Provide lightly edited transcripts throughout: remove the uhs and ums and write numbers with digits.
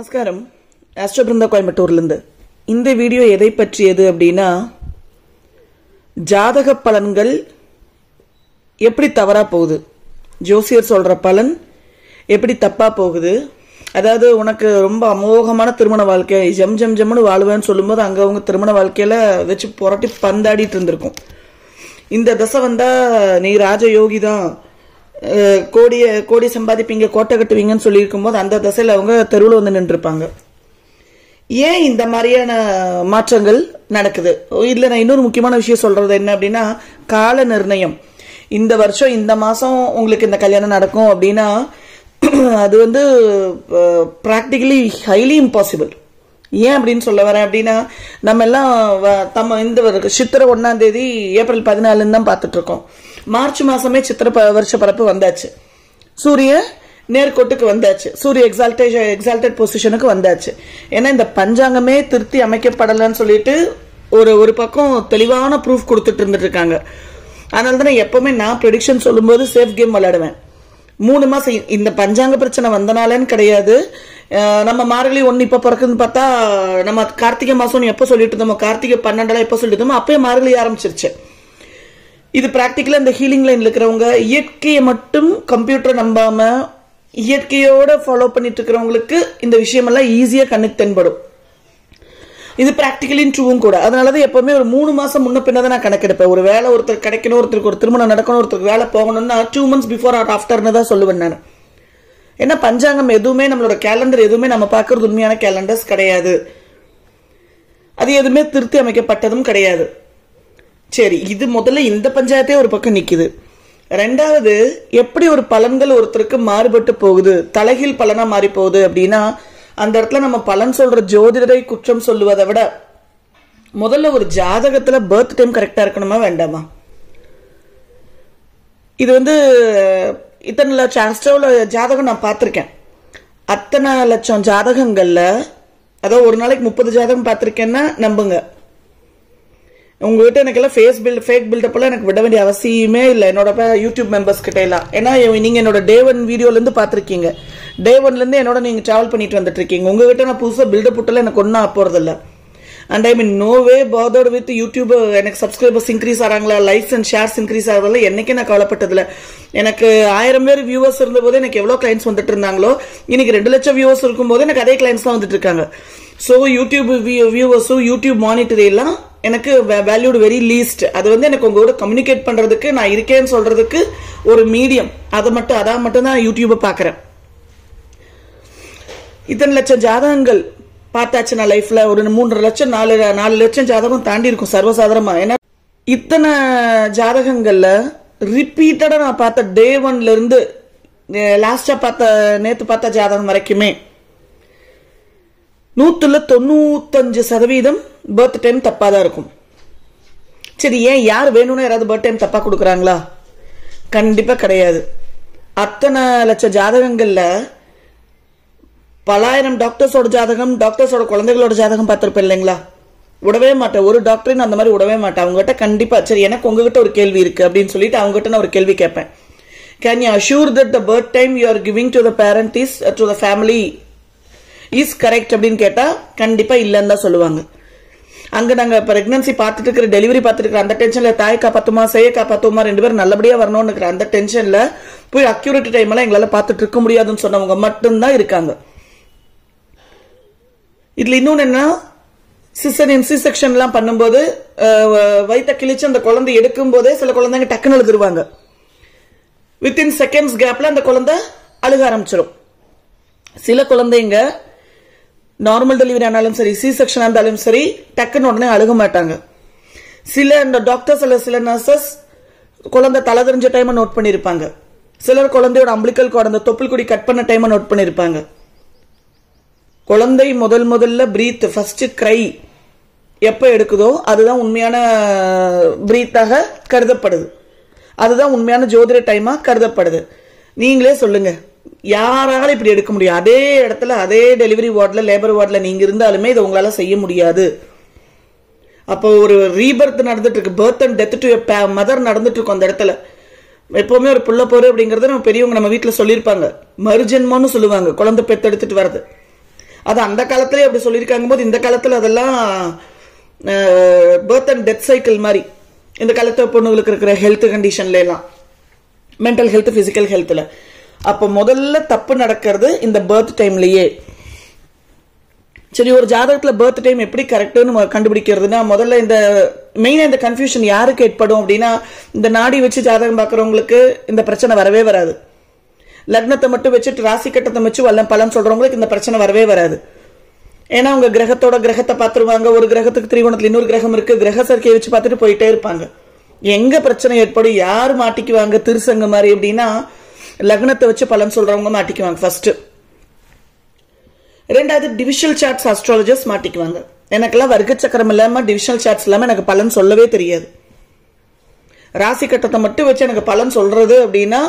நமஸ்காரம். ஆஸ்ட்ரோ பிருந்தா கோயம்புத்தூர்லேருந்து. இந்த வீடியோ எதை பற்றியது அப்படின்னா, ஜாதக பலன்கள் எப்படி தவறா போகுது, ஜோசியர் சொல்ற பலன் எப்படி தப்பா போகுது. அதாவது உனக்கு ரொம்ப அமோகமான திருமண வாழ்க்கை, ஜம் ஜம் ஜம்னு வாழ்வேன்னு சொல்லும்போது அங்க அவங்க திருமண வாழ்க்கையில வச்சு புரட்டி பந்தாடிட்டு இருந்திருக்கும். இந்த தசை வந்தா நீ ராஜயோகி தான், கோடி சம்பாதிப்பீங்க, கோட்டை கட்டுவீங்கன்னு சொல்லியிருக்கும் போது அந்த தசையில அவங்க தெருவில் வந்து நின்றுருப்பாங்க. ஏன் இந்த மாதிரியான மாற்றங்கள் நடக்குது? இதுல நான் இன்னொரு முக்கியமான விஷயம் சொல்றது என்ன அப்படின்னா, கால நிர்ணயம். இந்த வருஷம் இந்த மாசம் உங்களுக்கு இந்த கல்யாணம் நடக்கும் அப்படின்னா அது வந்து பிராக்டிகலி ஹைலி இம்பாசிபிள். ஏன் அப்படின்னு சொல்ல வரேன் அப்படின்னா, நம்ம எல்லாம் இந்த சித்திரை 1ஆம் தேதி ஏப்ரல் 14 தான் பார்த்துட்டு இருக்கோம். மார்ச் மாசமே சித்திரை வருஷ பரப்பு வந்தாச்சு, சூரிய நேர்கோட்டுக்கு வந்தாச்சு, சூரிய எக்ஸால்டட் பொசிஷனுக்கு வந்தாச்சு. ஏன்னா இந்த பஞ்சாங்கமே திருத்தி அமைக்கப்படலன்னு சொல்லிட்டு ஒரு பக்கம் தெளிவான ப்ரூஃப் கொடுத்துட்டு இருந்துட்டு இருக்காங்க. அதனால தான் எப்பவுமே நான் ப்ரெடிக்ஷன் சொல்லும்போது சேஃப் கேம் விளையாடுவேன். 3 மாசம் இந்த பஞ்சாங்க பிரச்சனை வந்தனாலன்னு கிடையாது. நம்ம மார்கழி 1 இப்ப பிறக்குன்னு பார்த்தா, நம்ம கார்த்திகை மாசம் எப்ப சொல்லிட்டு இருந்தோமோ, கார்த்திகை 12 எப்ப சொல்லிட்டு இருந்தோமோ அப்பயே மார்கழி ஆரம்பிச்சிருச்சு. இது பிராக்டிக்கலா இந்த ஹீலிங் லைன்ல இருக்கிறவங்க, இயற்கையை மட்டும் கம்ப்யூட்டர் நம்பாம இயற்கையோட ஃபாலோ பண்ணிட்டு இருக்கிறவங்களுக்கு இந்த விஷயமெல்லாம் ஈஸியா கண்ணுக்கு தென்படும். இது பிராக்டிகலி ட்ரூவும் கூட. அதனாலதான் எப்பவுமே ஒரு 3 மாசம் முன்ன பின்னதான் நான் கணக்கெடுப்பேன். ஒரு வேலை ஒருத்தர் கிடைக்கணும், ஒருத்தருக்கு ஒரு திருமணம் நடக்கணும், ஒருத்தருக்கு வேலை போகணும்னா 2 months பிஃபோர் ஆர் ஆஃப்டர்னு தான் சொல்லுவேன் நான். ஏன்னா பஞ்சாங்கம் எதுவுமே, நம்மளோட கேலண்டர் எதுவுமே நம்ம பார்க்கறது உண்மையான கேலண்டர்ஸ் கிடையாது. அது எதுவுமே திருத்தி அமைக்கப்பட்டதும் கிடையாது. சரி, இது முதல்ல இந்த பஞ்சாயத்தே ஒரு பக்கம் நிக்குது. ரெண்டாவது, எப்படி ஒரு பலன்கள் ஒருத்தருக்கு மாறுபட்டு போகுது, தலைகீழ் பலனா மாறி போகுது அப்படின்னா, அந்த இடத்துல நம்ம பலன் சொல்ற ஜோதிடரை குற்றம் சொல்லுவதை விட முதல்ல ஒரு ஜாதகத்துல பர்த் டைம் கரெக்டா இருக்கணுமா வேண்டாமா? இது வந்து இத்தனை லட்சம் ஆஸ்ட்ரோல ஜாதகம் நான் பார்த்திருக்கேன். அத்தனை லட்சம் ஜாதகங்கள்ல, அதாவது ஒரு நாளைக்கு 30 ஜாதகம் பார்த்திருக்கேன்னா நம்புங்க. உங்ககிட்ட எனக்கு எல்லாம் ஃபேக் பில்டப் எல்லாம் எனக்கு விட வேண்டிய அவசியமே இல்லை, என்னோட யூடியூப் மெம்பர்ஸ் கிட்ட எல்லாம். ஏன்னா நீங்க என்னோட Day 1 வீடியோல இருந்து பாத்திருக்கீங்க. Day 1ல இருந்து என்னோட நீங்க டிராவல் பண்ணிட்டு வந்துட்டு இருக்கீங்க. உங்ககிட்ட நான் புதுசா பில்டப் விட்டல எனக்கு ஒன்னும் போறது இல்ல. And I mean no way bothered with YouTube. எனக்கு சப்ஸ்கிரைபர்ஸ் இன்க்ரீஸ் ஆறாங்களா, லைக்ஸ் அண்ட் ஷேர்ஸ் இன்க்ரீஸ் ஆகுறதுல என்னைக்கே நான் கவலைப்பட்டதில்ல. எனக்கு 1000 பேர் வியூவர்ஸ் இருந்த போது எனக்கு எவ்வளவு கிளைண்ட்ஸ் வந்துட்டு இருந்தாங்களோ, இன்னைக்கு 2 லட்சம் வியூவர்ஸ் இருக்கும் போது எனக்கு அதே கிளைண்ட்ஸ் தான் வந்துட்டு இருக்காங்க. சோ யூடியூப் வியூவர்ஸும் யூடியூப் மானிட்டரி எல்லாம் எனக்கு வேல்யூடு வெரி லீஸ்ட். அது வந்து எனக்கு உங்களோட கம்யூனிகேட் பண்றதுக்கு, நான் இருக்கேன்னு சொல்றதுக்கு ஒரு மீடியம். அதான் மட்டும் தான் யூடியூபை பாக்குறேன். இத்தனை லட்சம் ஜாதகங்கள் பார்த்தாச்சு நான் லைஃப்ல. ஒரு 3 லட்சம் 4 லட்சம் ஜாதகம் தாண்டி இருக்கும் சர்வசாதாரணமா. ஏன்னா இத்தனை ஜாதகங்கள்ல ரிப்பீட்டடா நான் பார்த்த Day 1ல இருந்து லாஸ்டா நேத்து பார்த்த ஜாதகம் வரைக்குமே 195% பர்த் டைம் தப்பா தான் இருக்கும். சரி, ஏன் யார் வேணும்னு யாராவது பர்த் டைம் தப்பா கொடுக்குறாங்களா? கண்டிப்பா கிடையாது. அத்தனை லட்சம் ஜாதகங்கள்ல பலாயிரம் டாக்டர்ஸோட ஜாதகம், டாக்டர்ஸோட குழந்தைகளோட ஜாதகம் பார்த்திருப்பேன் இல்லைங்களா? விடவே மாட்டேன். ஒரு டாக்டரின் அந்த மாதிரி விடவே மாட்டேன். அவங்ககிட்ட கண்டிப்பா, சரி எனக்கு உங்ககிட்ட ஒரு கேள்வி இருக்கு அப்படின்னு சொல்லிட்டு அவங்ககிட்ட நான் ஒரு கேள்வி கேட்பேன். Can you assure that the birth time you are giving to the parent is to the family is correct அப்படின்னு கேட்டா கண்டிப்பா இல்லன்னு தான் சொல்லுவாங்க. அங்க நாங்க பிரெக்னன்சி பார்த்துட்டு இருக்கிற, டெலிவரி பார்த்துட்டு இருக்கிற அந்த டென்ஷன்ல, தாய் காப்பாத்துமா செய்ய காப்பாத்துமா 2 பேரும் நல்லபடியா வரணும்னு இருக்கிற அந்த டென்ஷன்ல போய் அக்யூரேட் டைம் எல்லாம் எங்களால பார்த்துட்டு இருக்க முடியாதுன்னு சொன்னவங்க மட்டும்தான் இருக்காங்க. இதுல இன்னொன்னு என்ன, சிசரியன் சி செக்ஷன் எல்லாம் பண்ணும்போது வயிற்ற கிழிச்சு அந்த குழந்தை எடுக்கும் போதே சில குழந்தைங்க டக்குன்னு அழுதுருவாங்க. வித்தின் செகண்ட்ஸ் கேப்ல அந்த குழந்தை அழுக ஆரம்பிச்சிடும். சில குழந்தைங்க நார்மல் டெலிவரி ஆனாலும் சரி, சி செக்ஷன் இருந்தாலும் சரி, டக்குன்னு உடனே அழுக மாட்டாங்க. சில இந்த டாக்டர்ஸ் அல்ல சில நர்சஸ் குழந்தை தலை தெரிஞ்ச டைமை நோட் பண்ணிருப்பாங்க. சிலர் குழந்தையோட அம்பிளிக்கல் கார்டு, அந்த தொப்புள் கொடி கட் பண்ண டைமை நோட் பண்ணிருப்பாங்க. குழந்தை முதல்ல பிரீத் ஃபர்ஸ்ட் கிரை எப்ப எடுக்குதோ அதுதான் உண்மையான பிரீத்தாக கருதப்படுது. அதுதான் உண்மையான ஜோதிட டைமா கருதப்படுது. நீங்களே சொல்லுங்க, யாரால இப்படி எடுக்க முடியும்? அதே இடத்துல, அதே டெலிவரி வார்டுல, லேபர் வார்டுல நீங்க இருந்தாலுமே இதை உங்களால செய்ய முடியாது. அப்போ ஒரு ரீபர்த் நடந்துட்டு இருக்கு, birth and death to mother நடந்துட்டு இருக்கும் அந்த இடத்துல. எப்பவுமே ஒரு புள்ள போரு அப்படிங்கறத நம்ம பெரியவங்க நம்ம வீட்டுல சொல்லியிருப்பாங்க. மறுஜென்மம்னு சொல்லுவாங்க குழந்தை பெத்தெடுத்துட்டு வர்றது. அது அந்த காலத்திலே அப்படி சொல்லியிருக்காங்க போது இந்த காலத்துல அதெல்லாம் பர்த் அண்ட் டெத் சைக்கிள் மாதிரி இந்த காலத்து பொண்ணுங்களுக்கு இருக்கிற ஹெல்த் கண்டிஷன்ல எல்லாம் மென்டல் ஹெல்த் பிசிக்கல் ஹெல்த்ல அப்ப முதல்ல தப்பு நடக்கிறது இந்த பர்த் டைம்லயே. சரி, ஒரு ஜாதகத்துல பர்த் டைம் எப்படி கரெக்ட்னு கண்டுபிடிக்கிறதுனா முதல்ல இந்த மெயினா இந்த கன்ஃபியூஷன் யாருக்கு ஏற்படும் அப்படின்னா இந்த நாடி வச்சு ஜாதகம் பாக்குறவங்களுக்கு இந்த பிரச்சனை வரவே வராது. லக்னத்தை மட்டும் வச்சுட்டு ராசி கட்டத்தை வச்சு பலன் சொல்றவங்களுக்கு இந்த பிரச்சனை வரவே வராது. ஏன்னா உங்க கிரகத்தை பார்த்துருவாங்க. ஒரு கிரகத்துக்கு திரிகோணத்துல இன்னொரு கிரகம் இருக்கு, கிரக சேர்க்கையை வச்சு பார்த்துட்டு போயிட்டே இருப்பாங்க. எங்க பிரச்சனை ஏற்படும், யாரு மாட்டிக்குவாங்க திருசங்க மாதிரி அப்படின்னா லக்னத்தை வச்சு பலன் சொல்றவங்க மாட்டிக்குவாங்க ஃபர்ஸ்ட். ரெண்டாவது டிவிஷனல் சார்ட்ஸ் அஸ்ட்ராலஜர்ஸ் மாட்டிக்குவாங்க. எனக்கெல்லாம் வர்க்க சக்கரம் இல்லாம டிவிஷனல் சார்ட்ஸ் இல்லாம எனக்கு பலன் சொல்லவே தெரியாது. ராசி கட்டத்தை மட்டும் வச்சு எனக்கு பலன் சொல்றது அப்படின்னா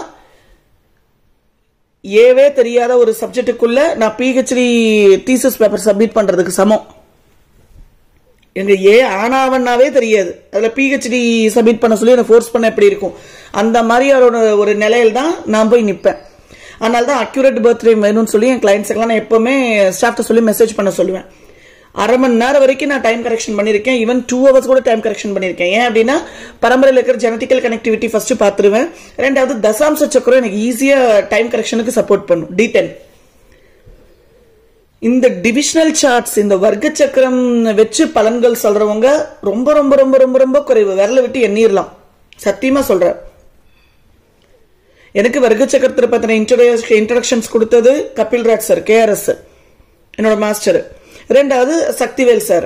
ஏவே தெரியாத ஒரு சப்ஜெக்டுக்குள்ள நான் பிஹெச்டி தீசிஸ் பேப்பர் சப்மிட் பண்றதுக்கு சமம். எங்க ஆனாவன்னாவே தெரியாது, அதுல பிஹெச்டி சப்மிட் பண்ண சொல்லி என்ன ஃபோர்ஸ் பண்ண எப்படி இருக்கும், அந்த மாதிரியான ஒரு நிலையில தான் நான் போய் நிப்பேன். அதனால தான் அக்யூரேட் பர்த்டே வேணும்னு சொல்லி என் கிளைண்ட்ஸ்க்கெல்லாம் நான் எப்பவுமே ஸ்டாஃப்ட்ட சொல்லி மெசேஜ் பண்ண சொல்லுவேன். அரை மணி நேரம் வரைக்கும் நான் டைம் கரெக்ஷன் பண்ணிருக்கேன். ஈவன் 2 hours கூட டைம் கரெக்ஷன் பண்ணிருக்கேன். ஏன் அப்படின்னா பரம்பரையில் இருக்கிற ஜெனட்டிக்கல் கனெக்டிவிட்டி ஃபர்ஸ்ட் பாத்துருவேன். ரெண்டாவது தசாம்ச சக்கரம் எனக்கு ஈஸியா டைம் கரெக்ஷனுக்கு சப்போர்ட் பண்ணும். D10 இந்த டிவிஷனல் சார்ட்ஸ் இந்த வர்க்க சக்கரம் வச்சு பலன்கள் சொல்றவங்க ரொம்ப ரொம்ப ரொம்ப ரொம்ப ரொம்ப குறைவு. விரல விட்டு எண்ணிரலாம், சத்தியமா சொல்றேன். எனக்கு வர்க்க சக்கரத்தை பத்தின இன்ட்ரோடக்ஷன்ஸ் கொடுத்தது கபில் ராஜ் சார், KRS என்னோட மாஸ்டர். ரெண்டாவது சக்திவேல் சார்.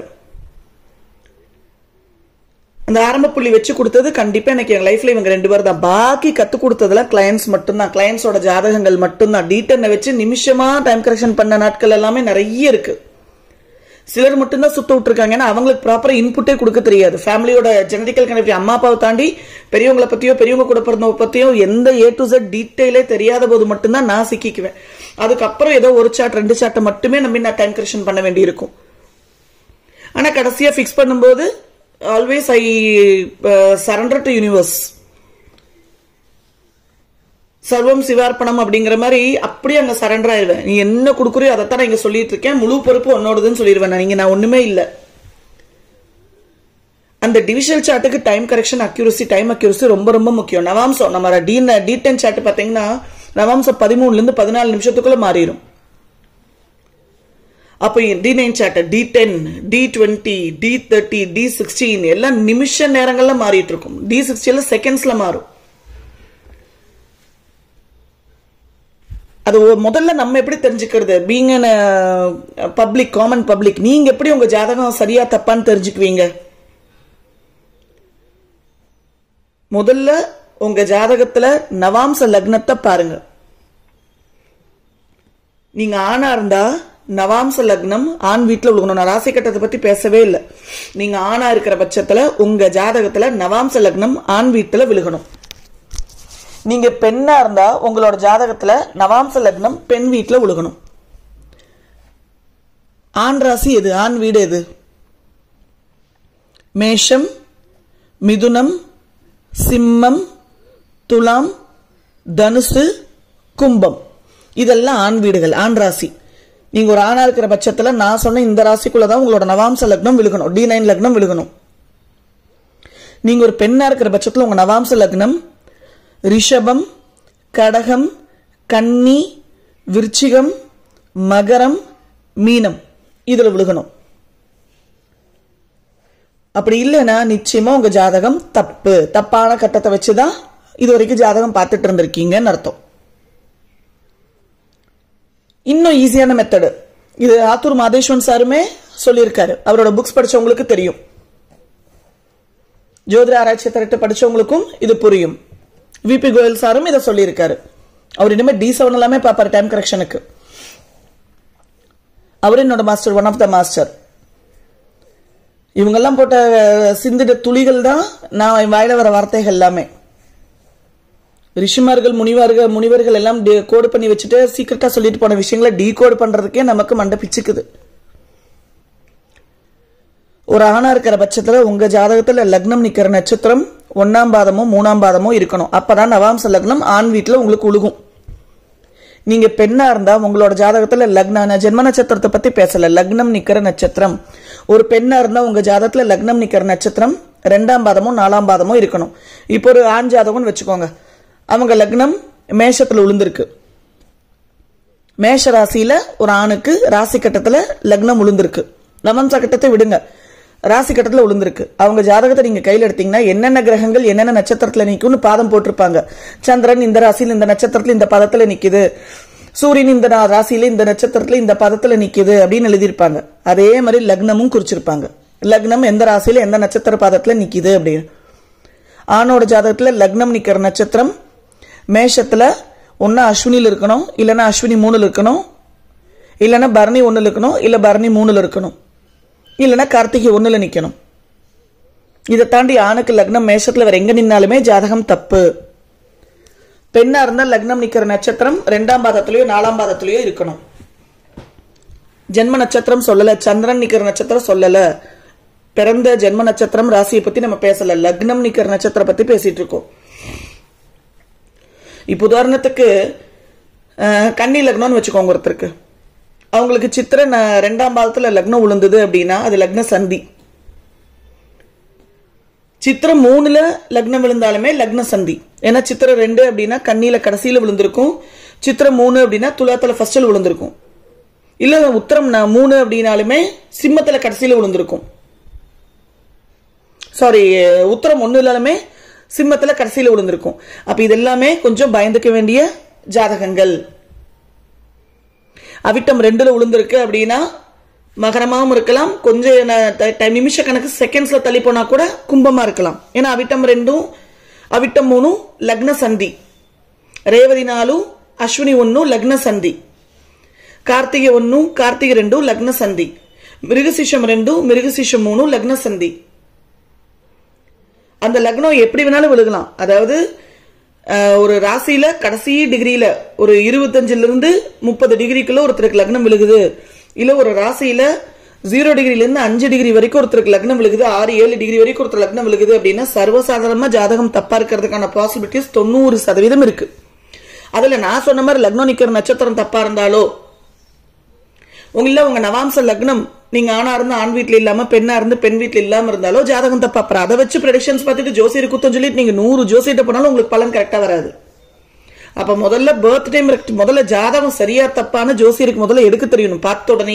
அந்த ஆரம்ப புள்ளி வச்சு கொடுத்தது கண்டிப்பா எனக்கு என் லைஃப்ல இவங்க 2 பேர் தான். பாக்கி கத்து கொடுத்ததுல கிளையன்ஸ் மட்டும்தான், கிளையன்ஸோட ஜாதகங்கள் மட்டும்தான். D10 வச்சு நிமிஷமா டைம் கரெக்ஷன் பண்ண நாட்கள் எல்லாமே நிறைய இருக்கு. சிலர் மட்டும்தான் சுத்த விட்டுருக்காங்க. ஏன்னா அவங்களுக்கு ப்ராப்பரா இன்புட்டே கொடுக்க தெரியாது. ஃபேமிலியோட ஜெனடிக்கல் கனெக்டிவிட்டி அம்மா அப்பாவை தாண்டி பெரியவங்களை பத்தியோ பெரியவங்க கூட பிறந்தவங்க பத்தியோ எந்த A to Z டீட்டெயிலே தெரியாத போது மட்டும்தான் நான் சிக்கிக்குவேன். அதுக்கப்புறம் ஏதோ ஒரு சார்ட் 2 சார்ட்டை மட்டுமே நம்பி நான் டைம் கரெக்ஷன் பண்ண வேண்டி இருக்கும். ஆனா கடைசியா பிக்ஸ் பண்ணும்போது always I surrender to universe. சர்வம் சிவார்ப்பணம் அப்படிங்கிற மாதிரி அப்படியே அங்க சரண்டர் ஆயிடுவேன். நீ என்ன கொடுக்குறியோ அதைத்தான் நான் இங்க சொல்லிட்டு இருக்கேன், முழு பொறுப்பு உன்னோடதுன்னு சொல்லிடுவேன். நான் ஒண்ணுமே இல்லை. அந்த டிவிஷனல் சார்ட்டுக்கு time correction accuracy, time accuracy ரொம்ப ரொம்ப முக்கியம். நவாம்சம் நம்ம D10 சார்ட் பாத்தீங்கன்னா நவாம்சம் 13 இருந்து 14 நிமிஷத்துக்குள்ள மாறிடும். அப்ப D9 chart, D10, D20, D30, D16 எல்லாம் நிமிஷ நேரங்கள்ல மாறிட்டு இருக்கும். D60 செகண்ட்ஸ்ல மாறும். அது முதல்ல நம்ம எப்படி தெரிஞ்சுக்கிறது, being an public, common public, நீங்க எப்படி உங்க ஜாதகம் சரியா தப்பான்னு தெரிஞ்சுக்குவீங்க? முதல்ல உங்க ஜாதகத்துல நவாம்ச லக்னத்தை பாருங்க. நீங்க ஆணா இருந்தா நவாம்ச லக்னம் ஆண் வீட்டுல விழுகணும். நான் ராசி கட்டத்தை பத்தி பேசவே இல்லை. நீங்க ஆணா இருக்கிற பட்சத்துல உங்க ஜாதகத்துல நவாம்ச லக்னம் ஆண் வீட்டுல விழுகணும். நீங்க பெண்ணா இருந்தா உங்களோட ஜாதகத்துல நவாம்ச லக்னம் பெண் வீட்டுல விழுகணும். ஆண் ராசி எது, ஆண் வீடு எது? மேஷம், மிதுனம், சிம்மம், துலாம், தனுசு, கும்பம், இதெல்லாம் ஆண் வீடுகள், ஆண் ராசி. நீங்க ஒரு ஆணா இருக்கிற பட்சத்துல நான் சொன்ன இந்த ராசிக்குள்ளதான் உங்களோட நவாம்ச லக்னம் விழுகணும், D9 லக்னம் விழுகணும். நீங்க ஒரு பெண்ணா இருக்கிற பட்சத்துல உங்க நவாம்ச லக்னம் ரிஷபம், கடகம், கன்னி, விருச்சிகம், மகரம், மீனம் இதுல விழுகணும். அப்படி இல்லைன்னா நிச்சயமா உங்க ஜாதகம் தப்பு, தப்பான கட்டத்தை வச்சுதான் இது வரைக்கும் ஜாதகம் பார்த்துட்டு இருந்திருக்கீங்கன்னு அர்த்தம். இன்னும் ஈஸியான மெத்தடு இது ஆத்தூர் மாதேஸ்வரன் சாருமே சொல்லியிருக்காரு. அவரோட புக்ஸ் படிச்சவங்களுக்கு தெரியும், ஜோதிட ஆராய்ச்சி திரட்டு படிச்சவங்களுக்கும் இது புரியும். VP கோயல் சாரும் இதை சொல்லியிருக்காரு. அவர் இனிமே D7 எல்லாமே பார்ப்பாரு டைம் கரெக்ஷனுக்கு. அவர் என்னோட master, one of the master. இவங்கெல்லாம் போட்ட சிந்திட துளிகள் தான் நான் வாயில வர வார்த்தைகள் எல்லாமே. ரிஷிமார்கள் முனிவர்கள் எல்லாம் கோடு பண்ணி வச்சுட்டு சீக்கிரட்டா சொல்லிட்டு போன விஷயங்களை டீகோட் பண்றதுக்கே நமக்கு மண்டை பிச்சுக்குது. ஒரு ஆணா இருக்கிற பட்சத்துல உங்க ஜாதகத்துல லக்னம் நிக்கிற நட்சத்திரம் 1ஆம் பாதமோ 3ஆம் பாதமோ இருக்கணும். அப்பதான் நவாம்ச லக்னம் ஆண் வீட்டுல உங்களுக்கு உழுகும். நீங்க பெண்ணா இருந்தா உங்களோட ஜாதகத்துல லக்ன ஜென்ம நட்சத்திரத்தை பத்தி பேசல, லக்னம் நிக்கிற நட்சத்திரம். ஒரு பெண்ணா இருந்தா உங்க ஜாதகத்துல லக்னம் நிக்கிற நட்சத்திரம் 2ஆம் பாதமும் 4ஆம் பாதமும் இருக்கணும். இப்போ ஒரு ஆண் ஜாதகம்னு வச்சுக்கோங்க, அவங்க லக்னம் மேஷத்துல விழுந்திருக்கு. மேஷ ராசியில ஒரு ஆணுக்கு ராசி கட்டத்துல லக்னம் விழுந்திருக்கு. நவம்ச கட்டத்தை விடுங்க, ராசி கட்டத்துல விழுந்திருக்கு. அவங்க ஜாதகத்தை நீங்க கையில் எடுத்தீங்கன்னா என்னென்ன கிரகங்கள் என்னென்ன நட்சத்திரத்துல நிக்கும்னு பாதம் போட்டிருப்பாங்க. சந்திரன் இந்த ராசியில இந்த நட்சத்திரத்துல இந்த பதத்துல நிக்குது, சூரியன் இந்த ராசியில இந்த நட்சத்திரத்துல இந்த பதத்துல நிக்குது அப்படின்னு எழுதியிருப்பாங்க. அதே மாதிரி லக்னமும் குறிச்சிருப்பாங்க, லக்னம் எந்த ராசியில எந்த நட்சத்திர பாதத்துல நிக்குது அப்படின்னு. ஆணோட ஜாதகத்துல லக்னம் நிக்கிற நட்சத்திரம் மேஷத்துல ஒன்னா அஸ்வினியில் இருக்கணும், இல்லைன்னா அஸ்வினி 3ல் இருக்கணும், இல்லைன்னா பரணி 1ல் இருக்கணும், இல்ல பரணி 3ல் இருக்கணும், இல்லைன்னா கார்த்திகை 1ல் நிக்கணும். இதை தாண்டி ஆணுக்கு லக்னம் மேஷத்துல வேற எங்க நின்னாலுமே ஜாதகம் தப்பு. பெண்ணா இருந்தா லக்னம் நிக்கிற நட்சத்திரம் 2ஆம் பாதத்திலயோ 4ஆம் பாதத்திலயோ இருக்கணும். ஜென்ம நட்சத்திரம் சொல்லல, சந்திரன் நிக்கிற நட்சத்திரம் சொல்லல, பிறந்த ஜென்ம நட்சத்திரம் ராசியை பத்தி நம்ம பேசல, லக்னம் நிக்கிற நட்சத்திரம் பத்தி பேசிட்டு இருக்கோம். இப்போ உதாரணத்துக்கு கன்னி லக்னம்னு வச்சுக்கோங்க, ஒருத்தருக்கு அவங்களுக்கு சித்திரை 2ஆம் பாதத்துல லக்னம் விழுந்தது அப்படின்னா அது லக்ன சந்தி. சித்திரம் 3ல லக்னம் விழுந்தாலுமே லக்ன சந்தி. ஏன்னா சித்திரை 2 அப்படின்னா கன்னியில கடைசியில விழுந்திருக்கும், சித்திரம் 3 அப்படின்னா துலாத்துல ஃபர்ஸ்ட்ல விழுந்திருக்கும், இல்ல உத்திரம் 3 அப்படின்னாலுமே சிம்மத்துல கடைசியில விழுந்திருக்கும். சாரி, உத்திரம் 1லுமே சிம்மத்துல கடைசியில விழுந்திருக்கும். அப்ப இதெல்லாமே கொஞ்சம் பயந்துக்க வேண்டிய ஜாதகங்கள். அவிட்டம் 2ல விழுந்திருக்கு அப்படின்னா மகரமாவும் இருக்கலாம், கொஞ்சம் நிமிஷ கணக்கு செகண்ட்ஸ்ல தள்ளி போனா கூட கும்பமா இருக்கலாம். ஏன்னா அவிட்டம் 2ம் அவிட்டம் 3ம் லக்ன சந்தி, ரேவதி 4ம் அஸ்வினி 1ம் லக்ன சந்தி, கார்த்திகை 1ம் கார்த்திகை 2ம் லக்ன சந்தி, மிருகசீஷம் 2ம் மிருகசீஷம் 3ம் லக்ன சந்தி. அந்த லக்னம் எப்படி வேணாலும் விழுகலாம். அதாவது ஒரு ராசியில கடைசி டிகிரியில ஒரு 25ல இருந்து 30 டிகிரிக்குள்ள ஒருத்தருக்கு லக்னம் விழுகுது, இல்ல ஒரு ராசியில 0 டிகிரில இருந்து 5 டிகிரி வரைக்கும் ஒருத்தருக்கு லக்னம் விழுகுது, 6-7 டிகிரி வரைக்கும் ஒருத்தர் லக்னம் விழுகுது அப்படின்னா சர்வசாதாரணமா ஜாதகம் தப்பா இருக்கிறதுக்கான பாசிபிலிட்டிஸ் 90% இருக்கு. அதுல நான் சொன்ன மாதிரி லக்னம் நிக்கிற நட்சத்திரம் தப்பா இருந்தாலோ, உங்க நவாம்ச லக்னம் நீங்க ஆணா இருந்து ஆண் வீட்டுல இல்லாம பெண்ணா இருந்து பெண் வீட்டுல இல்லாம இருந்தாலோ ஜாதகம் தப்பா. அப்புறம் அதை வச்சு ப்ரெடிக்ஷன்ஸ் பார்த்துட்டு ஜோசியர் குத்தம் சொல்லிட்டு நீங்க 100 ஜோசியிட்ட போனாலும் உங்களுக்கு பலன் கரெக்டா வராது. அப்ப முதல்ல பர்த் டைம் முதல்ல ஜாதகம் சரியா தப்பான ஜோசியருக்கு முதல்ல எடுக்க தெரியணும். பார்த்த உடனே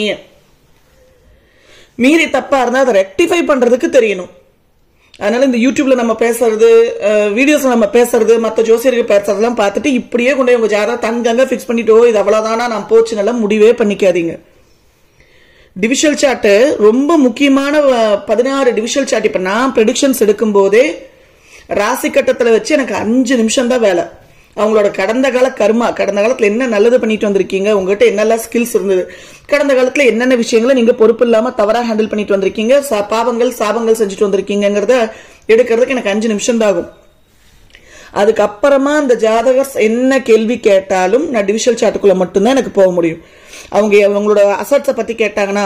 மீறி தப்பா இருந்தா அதை ரெக்டிஃபை பண்றதுக்கு தெரியணும். அதனால இந்த யூடியூப்ல நம்ம பேசுறது, வீடியோஸ்ல நம்ம பேசுறது, மற்ற ஜோசியருக்கு பேசுறதெல்லாம் பார்த்துட்டு இப்படியே கொண்டு உங்க ஜாதகம் தங்கங்க பிக்ஸ் பண்ணிட்டு இது அவ்வளவுதானா நான் போச்சு நல்லா முடிவே பண்ணிக்காதீங்க. டிவிஷல் சார்ட் ரொம்ப முக்கியமான 16 டிவிஷல் சார்ட். இப்ப நான் ப்ரெடிக்ஷன்ஸ் எடுக்கும் போதே ராசி கட்டத்துல வச்சு எனக்கு 5 நிமிஷம் தான் வேலை. அவங்களோட கடந்த கால கர்மா, கடந்த காலத்துல என்ன நல்லது பண்ணிட்டு வந்திருக்கீங்க, உங்ககிட்ட என்னெல்லாம் ஸ்கில்ஸ் இருந்தது, கடந்த காலத்துல என்னென்ன விஷயங்களை நீங்க பொறுப்பு இல்லாம தவறா ஹேண்டில் பண்ணிட்டு வந்திருக்கீங்க, பாவங்கள் சாபங்கள் செஞ்சுட்டு வந்திருக்கீங்கிறத எடுக்கிறதுக்கு எனக்கு 5 நிமிஷம் தான் ஆகும். அதுக்கப்புறமா அந்த ஜாதகர் என்ன கேள்வி கேட்டாலும் நான் டிவிஷல் சார்ட்டுக்குள்ள மட்டும்தான் எனக்கு போக முடியும். அவங்களோட அசட்ஸை பத்தி கேட்டாங்கன்னா,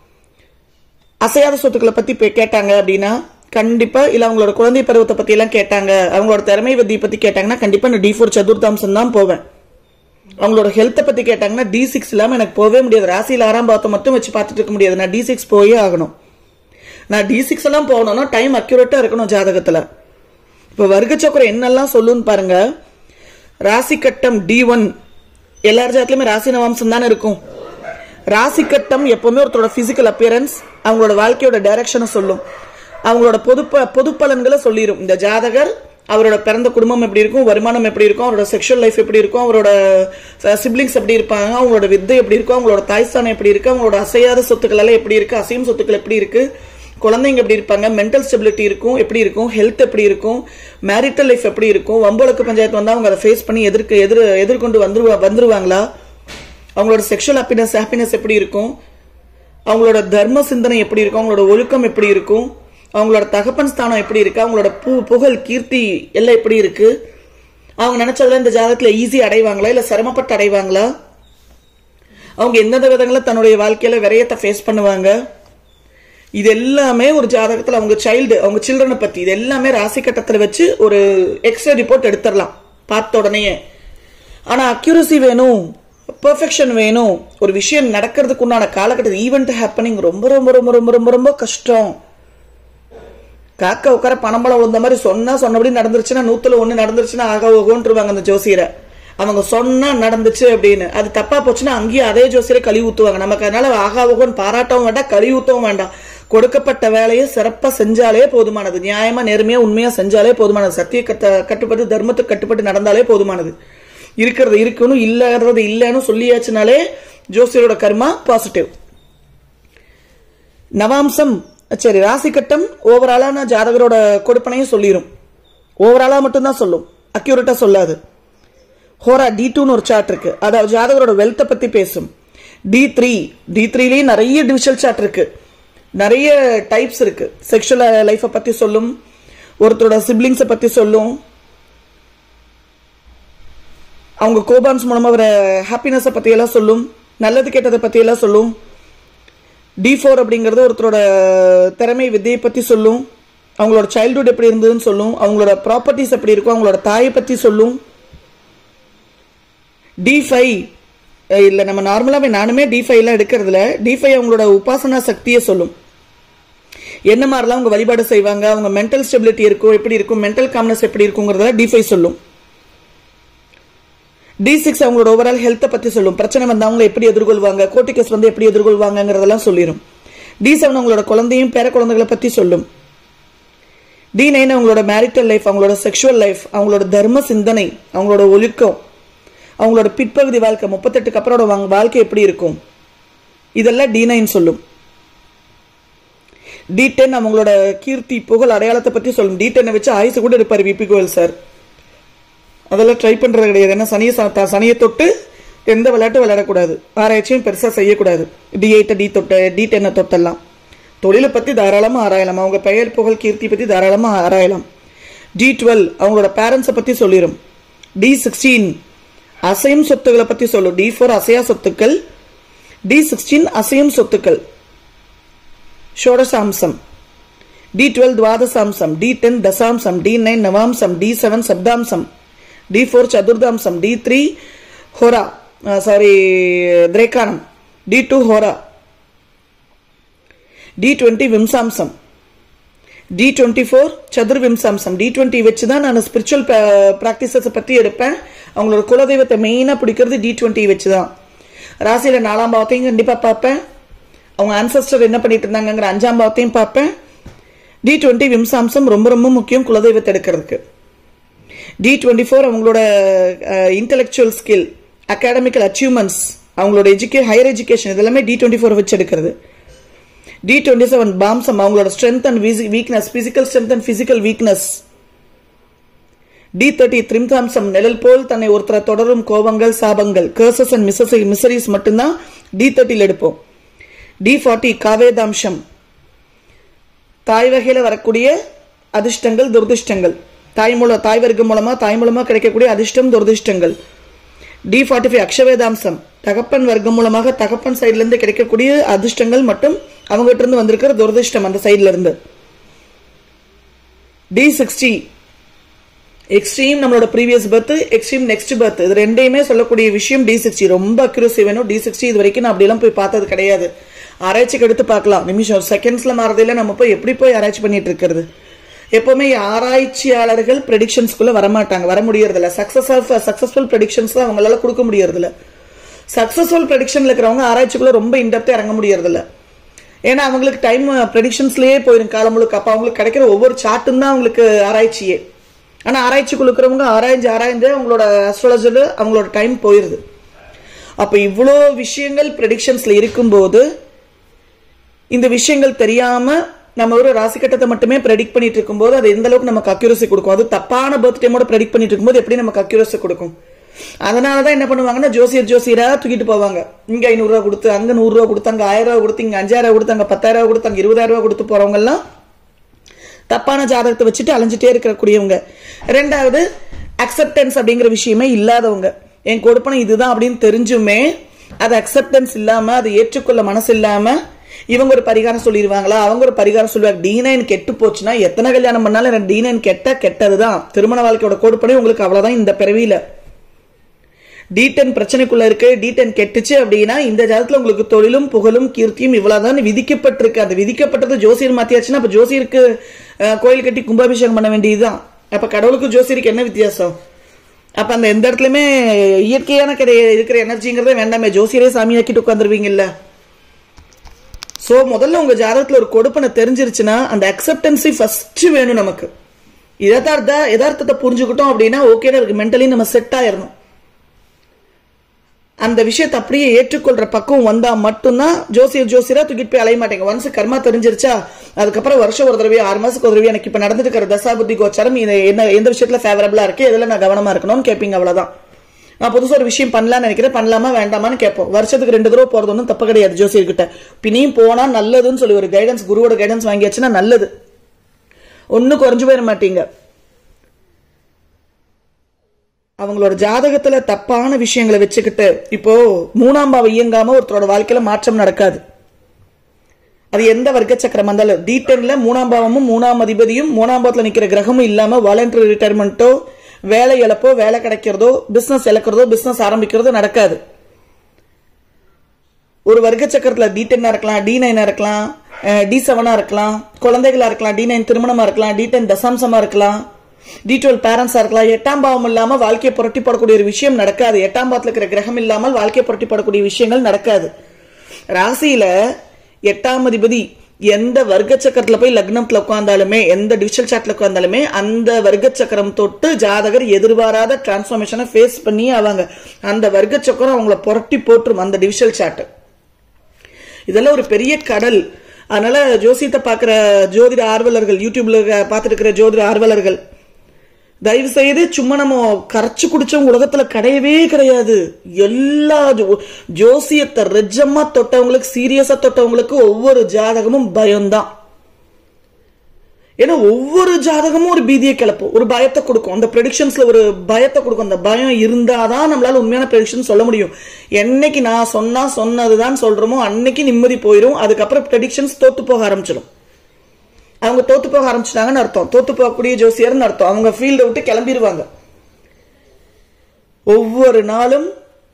அசையாத சொத்துக்களை பத்தி கேட்டாங்க அப்படின்னா கண்டிப்பா, இல்ல அவங்களோட குழந்தை பருவத்தை பத்தி எல்லாம் கேட்டாங்க, அவங்களோட திறமை வித்தியை பத்தி கேட்டாங்கன்னா கண்டிப்பா நான் D4 சதுர்த்தாம்சம் தான் போவேன். அவங்களோட ஹெல்த்தை பத்தி கேட்டாங்கன்னா D6 இல்லாம எனக்கு போகவே முடியாது. ராசியில் 6ஆம் பாவத்தை மட்டும் வச்சு பார்த்துட்டு இருக்க முடியாது, நான் D6 போயே ஆகணும். நான் D6 எல்லாம் போகணும்னா டைம் அக்யூரேட்டா இருக்கணும் ஜாதகத்துல. இப்ப வர்க்க சக்கரம் என்னெல்லாம் சொல்லுன்னு பாருங்க. ராசி கட்டம் D1 எல்லார் ஜாதகத்திலுமே ராசி நவாம்சம் தானே இருக்கும். ராசி கட்டம் எப்பவுமே ஒருத்தரோட பிசிக்கல் அப்பியரன்ஸ், அவங்களோட வாழ்க்கையோட டைரக்ஷனை சொல்லும், அவங்களோட பொது பலன்களை சொல்லிடும். இந்த ஜாதகர் அவரோட பிறந்த குடும்பம் எப்படி இருக்கும், வருமானம் எப்படி இருக்கும், அவரோட செக்ஷுவல் லைஃப் எப்படி இருக்கும், அவரோட சிப்ளிங்ஸ் எப்படி இருப்பாங்க, அவங்களோட வித்தை எப்படி இருக்கும், அவங்களோட தாய்ஸ்தானம் எப்படி இருக்கு, அவங்களோட அசையாத சொத்துக்கள் எல்லாம் எப்படி இருக்கு, அசையும் சொத்துக்கள் எப்படி இருக்கு, குழந்தைங்க எப்படி இருப்பாங்க, மென்டல் ஸ்டெபிலிட்டி இருக்கும் எப்படி இருக்கும், ஹெல்த் எப்படி இருக்கும், மேரிட்டல் லைஃப் எப்படி இருக்கும், வம்புவழக்கு பஞ்சாயத்து வந்தா அவங்க அதை ஃபேஸ் பண்ணி எதிர்கொண்டு வந்துருவாங்களா, அவங்களோட செக்ஷுவல் ஹாப்பினஸ் எப்படி இருக்கும், அவங்களோட தர்ம சிந்தனை எப்படி இருக்கும், அவங்களோட ஒழுக்கம் எப்படி இருக்கும், அவங்களோட தகப்பன் ஸ்தானம் எப்படி இருக்கு, அவங்களோட புகழ் கீர்த்தி எல்லாம் எப்படி இருக்கு, அவங்க நினைச்சதுல இந்த ஜாதகத்துல ஈஸி அடைவாங்களா இல்ல சிரமப்பட்டு அடைவாங்களா, அவங்க எந்தெந்த விதங்கள தன்னுடைய வாழ்க்கையில விரயத்தை ஃபேஸ் பண்ணுவாங்க, இது எல்லாமே ஒரு ஜாதகத்துல அவங்க சில்ட்ரனை பத்தி இது எல்லாமே ராசி கட்டத்துல வச்சு ஒரு எக்ஸ்ரே ரிப்போர்ட் எடுத்துடலாம் பார்த்த உடனே. ஆனா அக்யூரசி வேணும், பெர்ஃபெக்ஷன் வேணும், ஒரு விஷயம் நடக்கிறதுக்கு உண்டான காலகட்டத்தில் ஈவெண்ட் ஹேப்பனிங் ரொம்ப ரொம்ப ரொம்ப ரொம்ப ரொம்ப ரொம்ப கஷ்டம். காக்க உட்கார பணம்பளம் விழுந்த மாதிரி சொன்னபடி நடந்துருச்சுன்னா 100 நடந்துருச்சுன்னா ஆக ஓகோன்றுவாங்க அந்த ஜோசியரை. அவங்க சொன்னா நடந்துச்சு அப்படின்னு, அது தப்பா போச்சுன்னா அங்கேயும் அதே ஜோசியரை கழுவி ஊத்துவாங்க. நமக்கு அதனால ஆகா ஓகோன்னு பாராட்டவும் வேண்டாம், கழுவி ஊத்தவும் வேண்டாம். கொடுக்கப்பட்ட வேலையை சிறப்பா செஞ்சாலே போதுமானது, நியாயமா நேர்மையா உண்மையா செஞ்சாலே போதுமானது, சத்திய கட்டுப்பட்டு தர்மத்துக்கு கட்டுப்பட்டு நடந்தாலே போதுமானது. இருக்கிறது இருக்கணும், இல்லாதது இல்லைன்னு சொல்லியாச்சுனாலே ஜோசியரோட கர்மா பாசிட்டிவ். நவாம்சம் சரி, ராசி கட்டம் ஓவராலான ஜாதகரோட கொடுப்பனையும் சொல்லிடும். ஓவராலா மட்டும்தான் சொல்லும், அக்யூரேட்டா சொல்லாது. ஹோரா D2ன்னு ஒரு சார்ட் இருக்கு, அதாவது ஜாதகரோட வெல்த்தை பத்தி பேசும். D3லயும் நிறைய டிவிஷனல் சார்ட் இருக்கு, நிறைய டைப்ஸ் இருக்கு. செக்ஷுவல் லைஃபை பத்தி சொல்லும், ஒருத்தரோட சிப்ளிங்ஸை பத்தி சொல்லும், அவங்க கோபான்ஸ் மூலமா வர ஹாப்பினஸை பத்தி எல்லாம் சொல்லும், நல்லது கெட்டதை பத்தி எல்லாம் சொல்லும். D4 அப்படிங்கிறது ஒருத்தரோட திறமை வித்தையை பத்தி சொல்லும், அவங்களோட சைல்ட்ஹுட் எப்படி இருந்ததுன்னு சொல்லும், அவங்களோட ப்ராப்பர்ட்டிஸ் எப்படி இருக்கும், அவங்களோட தாயை பத்தி சொல்லும். D5 இல்ல, நம்ம நார்மலாவே நானுமே D5 எல்லாம் எடுக்கிறதுல D5 அவங்களோட உபாசனா சக்தியை சொல்லும். என்ன மாதிரிலாம் அவங்க வழிபாடு செய்வாங்க, அவங்க மென்டல் ஸ்டெபிலிட்டி இருக்கும் எப்படி இருக்கும், மென்டல் காம்னஸ் எப்படி இருக்குங்கிறத D5 சொல்லும். D6 அவங்களோட ஓவரால் ஹெல்த்தை பத்தி சொல்லும், பிரச்சனை வந்து அவங்க எப்படி எதிர்கொள்வாங்க, கோர்ட்டு கேஸ் வந்து எப்படி எதிர்கொள்வாங்கிறதெல்லாம் சொல்லிடும். D7 அவங்களோட குழந்தையும் பேர குழந்தைகளை பத்தி சொல்லும். D9 அவங்களோட மேரிட்டல் லைஃப், அவங்களோட செக்ஷுவல் லைஃப், அவங்களோட தர்ம சிந்தனை, அவங்களோட ஒழுக்கம், அவங்களோட பிற்பகுதி வாழ்க்கை 38க்கு அப்புறம் வாழ்க்கை எப்படி இருக்கும், இதெல்லாம் D9 சொல்லும். D10 அவங்களோட கீர்த்தி புகழ் அடையாளத்தை பத்தி சொல்லும். D10 வச்சு ஆயுசு கூட இருப்பாரு விபி கோயல் சார். அதெல்லாம் ட்ரை பண்றது கிடையாது, ஏன்னா சனியை தொட்டு எந்த விளையாட்டு விளையாடக்கூடாது, ஆராய்ச்சியும் பெருசா செய்யக்கூடாது. D8 D10 தொட்டெல்லாம் தொழிலை பத்தி தாராளமா ஆராயலாம், அவங்க பெயர் புகழ் கீர்த்தி பத்தி தாராளமா ஆராயலாம். D12 அவங்களோட பேரண்ட்ஸை பத்தி சொல்லிடும். D16 அசையும் சொத்துக்களை பத்தி சொல்லும். D4 அசையா சொத்துக்கள், D16 அசையும் சொத்துக்கள் ஷோடசாம்சம், D12 துவாதசாம்சம், D10 தசாம்சம், D9 நவாம்சம், D7 சப்தாம்சம், D4 சதுர்தாம்சம், D3 Hora திரேக்கானம், D2 Hora, D20 விம்சாம்சம், D24 சதுர்விம்சாம்சம். D20 வச்சுதான் நான் ஸ்பிரிச்சுவல் பிராக்டிசஸ் பத்தி எடுப்பேன். அவங்களோட குலதெய்வத்தை மெயினா பிடிக்கிறது D20 வச்சுதான். ராசியில 4ஆம் பாவத்தையும் கண்டிப்பா பார்ப்பேன், அவங்க ஆன்செஸ்டர் என்ன பண்ணிட்டு இருந்தாங்கிற 5ஆம் பாவத்தையும் பார்ப்பேன். D20 விம்சாம்சம் ரொம்ப ரொம்ப முக்கியம் குலதெய்வத்தை எடுக்கிறதுக்கு. D24 அவங்களோட இன்டெலெக்சுவல் ஸ்கில், அகாடமிக்கல் அச்சீவ்மெண்ட்ஸ், அவங்களோட ஹையர் எஜுகேஷன் இதெல்லாமே D24 வச்சு எடுக்கிறது. D27 பாம்சம், அவங்களோட strength and weakness, physical strength and physical weakness. D30 திரிம்தாம்சம், நிழல் போல் தன்னை ஒருத்தர தொடரும் கோபங்கள் சாபங்கள், கர்சஸ் அண்ட் மிசரிஸ் மட்டும்தான் D30 எடுப்போம். D40 காவேதாம்சம், தாய் வகையில வரக்கூடிய அதிர்ஷ்டங்கள் துரதிர்ஷ்டங்கள், தாய் வர்க்கம் மூலமா கிடைக்கக்கூடிய அதிர்ஷ்டம் துரதிர்ஷ்டங்கள். D45 அக்ஷவேதாம்சம், தகப்பன் வர்க்கம் மூலமாக தகப்பன் சைட்ல இருந்து கிடைக்கக்கூடிய அதிர்ஷ்டங்கள் மற்றும் அவங்ககிட்ட இருந்து வந்திருக்கிற துரதிர்ஷ்டம் அந்த சைட்ல இருந்து. D60 எக்ஸ்ட்ரீம் நம்மளோட previous birth, extreme next birth, இது ரெண்டையுமே சொல்லக்கூடிய விஷயம் D60. ரொம்ப அக்யூரசி வேணும். D60 இது வரைக்கும் நான் அப்படியெல்லாம் போய் பார்த்தது கிடையாது, ஆராய்ச்சிக்கு எடுத்து பார்க்கலாம். நிமிஷம் செகண்ட்ஸ்ல மாறதில்ல, நம்ம போய் எப்படி போய் ஆராய்ச்சி பண்ணிட்டு இருக்கிறது. எப்பவுமே ஆராய்ச்சியாளர்கள் ப்ரெடிக்ஷன்ஸ்குள்ள வரமாட்டாங்க, வர முடியறதில்ல. சக்சஸ்ஃபுல் ப்ரெடிக்ஷன்ஸ் தான் அவங்களால கொடுக்க முடியறதில்ல. சக்சஸ்ஃபுல் ப்ரெடிக்ஷன்ல இருக்கிறவங்க ஆராய்ச்சிக்குள்ள ரொம்ப இன்டெப்தா இறங்க முடியறதில்ல, ஏன்னா அவங்களுக்கு டைம் ப்ரெடிக்ஷன்ஸ்லயே போயிடும் காலம் முழுக்க. அப்ப அவங்களுக்கு கிடைக்கிற ஒவ்வொரு சார்ட்டும் தான் அவங்களுக்கு ஆராய்ச்சியே. ஆனா ஆராய்ச்சிக்குள்ள இருக்கிறவங்க ஆராய்ஞ்சு அவங்களோட அஸ்ட்ராலஜில அவங்களோட டைம் போயிருது. அப்ப இவ்வளோ விஷயங்கள் ப்ரெடிக்ஷன்ஸ்ல இருக்கும்போது இந்த விஷயங்கள் தெரியாம நம்ம ஒரு ராசி கட்டத்தை மட்டுமே ப்ரெடிக்ட் பண்ணிட்டு இருக்கும்போது அது எந்த அளவுக்கு நமக்கு அக்யூரசி கொடுக்கும். அது தப்பான பர்த் டைமோட ப்ரெடிக்ட் பண்ணிட்டு இருக்கும்போது எப்படி நமக்கு அக்யூரசி கொடுக்கும். அதனாலதான் என்ன பண்ணுவாங்கன்னா ஜோசியரா தூக்கிட்டு போவாங்க. இங்க 500 ரூபா கொடுத்து, அங்க 100 ரூபா கொடுத்து, அங்க 1000 ரூபா கொடுத்து, இங்க 5000 கொடுத்து, அங்க 10000 கொடுத்து, அங்க 20000 ரூபா கொடுத்து போறவங்க எல்லாம் தப்பான ஜாதகத்தை வச்சுட்டு அலைஞ்சிட்டே இருக்கக்கூடியவங்க. ரெண்டாவது அக்செப்டன்ஸ் அப்படிங்கிற விஷயமே இல்லாதவங்க. என் கொடுப்பனை இதுதான் அப்படின்னு தெரிஞ்சுமே அது அக்செப்டன்ஸ் இல்லாம, அதை ஏற்றுக்கொள்ள மனசு இல்லாம இவங்க ஒரு பரிகாரம் சொல்லிடுவாங்களா, அவங்க ஒரு பரிகாரம் சொல்லுவாங்க. D9 கெட்டு போச்சுன்னா எத்தனை கல்யாணம் பண்ணாலும் D9 கெட்டதுதான். திருமண வாழ்க்கையோட கொடுப்பனை உங்களுக்கு அவ்வளவுதான் இந்த பிறவியில. D10 பிரச்சனைக்குள்ள இருக்கு, D10 கெட்டுச்சு அப்படின்னா இந்த ஜாதகத்துல உங்களுக்கு தொழிலும் புகழும் கீர்த்தியும் இவ்வளவுதான் விதிக்கப்பட்டிருக்கு. அது விதிக்கப்பட்டது ஜோசியர் மாத்தியாச்சுன்னா அப்ப ஜோசியருக்கு கோயில் கட்டி கும்பாபிஷேகம் பண்ண வேண்டியதுதான். அப்ப கடவுளுக்கு ஜோசியருக்கு என்ன வித்தியாசம்? அப்ப அந்த எந்த இடத்துலயுமே இயற்கையான இருக்கிற எனர்ஜிங்கிறதே வேண்டாமே, ஜோசியரே சாமியாக்கிட்டு உட்காந்துருவீங்கல்ல. சோ முதல்ல உங்க ஜாதகத்துல ஒரு கொடுப்பனை தெரிஞ்சிருச்சுன்னா அந்த அக்செப்டன்சி ஃபர்ஸ்ட் வேணும் நமக்கு. யதார்த்தத்தை புரிஞ்சுக்கிட்டோம் அப்படின்னா ஓகேடா இருக்கு, மென்டலி நம்ம செட் ஆயிரணும். அந்த விஷயத்தை அப்படியே ஏற்றுக்கொள்ற பக்கம் வந்தா மட்டும்தான் ஜோசியரா தூக்கிட்டு போய் அலைய மாட்டேங்க. ஒன்ஸ் கர்மா தெரிஞ்சிருச்சா அதுக்கப்புறம் வருஷம் ஒரு தடவை 6 மாசத்துக்கு ஒரு தடவை எனக்கு இப்ப நடந்துட்டு இருக்கிற தசாபுத்தி கோச்சாரம் என்ன எந்த விஷயத்துல ஃபேவரபிளா இருக்கு, எதுல நான் கவனமா இருக்கணும்னு கேட்பீங்க. அவ்வளவுதான். நான் புதுசா ஒரு விஷயம் பண்ணலாம்னு நினைக்கிறேன், பண்ணலாமா வேண்டாமான்னு கேட்போம். வருஷத்துக்கு 2 தடவை போறது ஒன்றும் தப்பு கிடையாது ஜோசியர்கிட்ட. பின்னையும் போனா நல்லதுன்னு சொல்லி ஒரு கைடன்ஸ், குருவோட கைடன்ஸ் வாங்கியாச்சுன்னா நல்லது, ஒன்னும் குறைஞ்சு போயிட மாட்டீங்க. அவங்களோட ஜாதகத்துல தப்பான விஷயங்களை வச்சுக்கிட்டு இப்போ 3ஆம் பாவம் இயங்காம ஒருத்தரோட வாழ்க்கையில மாற்றம் நடக்காது. அது எந்த வர்க்க சக்கரம் வந்தாலும் D10ல 3ஆம் பாவமும் 3ஆம் அதிபதியும் 3ஆம் பாவத்துல நிக்கிற கிரகமும் இல்லாம வாலண்டரி ரிட்டையர்மெண்ட்டோ வேலை இழப்போ வேலை கிடைக்கிறதோ பிசினஸ் இழக்கிறதோ பிசினஸ் ஆரம்பிக்கிறதோ நடக்காது. ஒரு வர்க்க சக்கரத்துல D10 இருக்கலாம், D9 இருக்கலாம், D7 இருக்கலாம், குழந்தைகளா இருக்கலாம், D9 திருமணமா இருக்கலாம், D10 தசாம்சமா இருக்கலாம், D12 பேரண்ட்ஸா இருக்கலாம். 8ஆம் பாவம் இல்லாம வாழ்க்கையை புரட்டி போடக்கூடிய ஒரு விஷயம் நடக்காது. 8ஆம் பாவத்துல இருக்கிற கிரகம் இல்லாமல் வாழ்க்கையை புரட்டி போடக்கூடிய விஷயங்கள் நடக்காது. ராசியில 8ஆம் அதிபதி எந்த வர்க்க சக்கரத்துல போய் லக்னத்துல உட்கார்ந்தாலுமே, எந்த டிவிஷனல் சார்ட்ல உட்கார்ந்தாலுமே அந்த வர்க்க சக்கரம் தொட்டு ஜாதகர் எதிர்பாராத டிரான்ஸ்பார்மேஷனை ஃபேஸ் பண்ணி அவங்க அந்த வர்க்க சக்கரம் அவங்கள புரட்டி போட்டுரும் அந்த டிவிஷனல் சார்ட். இதெல்லாம் ஒரு பெரிய கடல். அதனால ஜோசியத்தை பாக்குற ஜோதிட ஆர்வலர்கள், யூடியூப்ல பார்த்துட்டு இருக்கிற ஜோதிட ஆர்வலர்கள், தயவு செய்து சும்மா நம்ம கரைச்சு குடிச்சவங்க உலகத்துல கிடையவே கிடையாது. எல்லா ஜோசியத்தை ரெஜமா தொட்டவங்களுக்கு, சீரியஸா தொட்டவங்களுக்கு ஒவ்வொரு ஜாதகமும் பயம்தான். ஏன்னா ஒவ்வொரு ஜாதகமும் ஒரு பீதியை கிளப்பும், ஒரு பயத்தை கொடுக்கும். அந்த ப்ரெடிக்ஷன்ஸ்ல ஒரு பயத்தை கொடுக்கும். அந்த பயம் இருந்தாதான் நம்மளால உண்மையான ப்ரெடிக்ஷன் சொல்ல முடியும். என்னைக்கு நான் சொன்னதுதான் சொல்றோமோ அன்னைக்கு நிம்மதி போயிடும். அதுக்கப்புறம் ப்ரெடிக்ஷன்ஸ் தோத்து போக ஆரம்பிச்சிடும். அவங்க தோத்து போக ஆரம்பிச்சிட்டாங்கன்னு அர்த்தம், தோத்து போகக்கூடிய ஜோசியர்னு அர்த்தம். அவங்க ஃபீல்டை விட்டு கிளம்பிடுவாங்க. ஒவ்வொரு நாளும்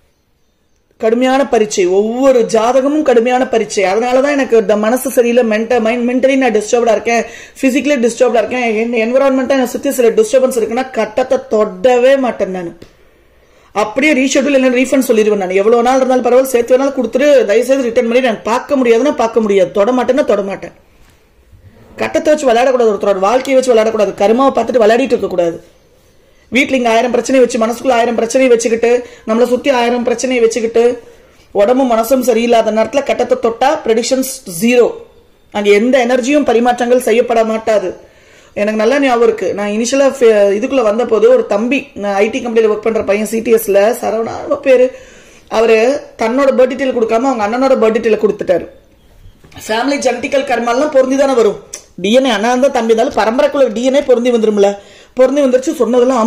கடுமையான பரீட்சை, ஒவ்வொரு ஜாதகமும் கடுமையான பரீட்சை. அதனாலதான் எனக்கு மனசு சரியில்லை, மென்டலி நான் டிஸ்டர்ப்டா இருக்கேன், பிசிக்கலி டிஸ்டர்ப்டா இருக்கேன், என்விரான்மெண்டா எனக்கு சுத்தி சில டிஸ்டர்பன்ஸ் இருக்குன்னா கட்டத்தை தொடவே மாட்டேன். நான் அப்படியே ரீஷெட்யூல் இல்லை ரீஃபண்ட் சொல்லிடுவேன். நான் எவ்வளவு நாள் இருந்தாலும் பரவாயில்ல, சேர்த்து வேணாலும் கொடுத்துட்டு தயவுசெய்து ரிட்டர்ன் பண்ணி நான் பார்க்க முடியாதுன்னா பார்க்க முடியாது, தொட மாட்டேன்னா தொட மாட்டேன். கட்டத்தை வச்சு விளையாடக்கூடாது, ஒருத்தரோட வாழ்க்கையை வச்சு விளையாடக்கூடாது, கர்மாவை பார்த்துட்டு விளையாடிட்டு இருக்கக்கூடாது. வீட்டுல இங்க 1000 பிரச்சனையை வச்சு மனசுக்குள்ள 1000 பிரச்சனையை வச்சுக்கிட்டு நம்மளை சுத்தி 1000 பிரச்சனையை வச்சுக்கிட்டு உடம்பும் மனசும் சரியில்லாத நேரத்துல கட்டத்தை தொட்டா ப்ரெடிக்ஷன்ஸ் 0. அங்க எந்த எனர்ஜியும் பரிமாற்றங்கள் செய்யப்பட மாட்டாது. எனக்கு நல்லா ஞாபகம் இருக்கு, நான் இனிஷியலா இதுக்குள்ள வந்த போது ஒரு தம்பி, நான் ஐடி கம்பெனில ஒர்க் பண்ற பையன், சிடிஎஸ்ல சரவணா பேரு, அவரு தன்னோட பர்த் டீடைல் கொடுக்காம அவங்க அண்ணனோட பர்த் டீடைல் கொடுத்துட்டாரு. ஃபேமிலி ஜெனட்டிக்கல் கர்மாலாம் பொருந்தி தானே வரும். டிஎன்ஏ அண்ணா இருந்தா தம்பி இருந்தாலும் பரம்பரைக்குள்ள டிஎன்ஏ பொருந்தி வந்துரும்ல. பொருந்தி வந்துருச்சு. சொன்னதெல்லாம்